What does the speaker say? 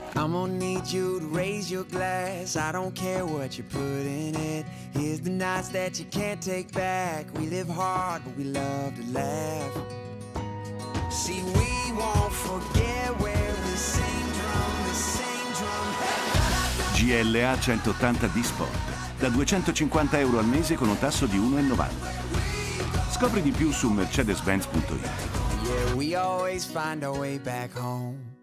I'm gonna need you to raise your glass. I don't care what you put in it. Here's the nights that you can't take back. We live hard, but we love to laugh. See, we won't forget where the same drum, the same drum. GLA 180D Sport, da 250 euro al mese con un tasso di 1,90. Scopri di più su mercedes-benz.it. Yeah, we always find our way back home.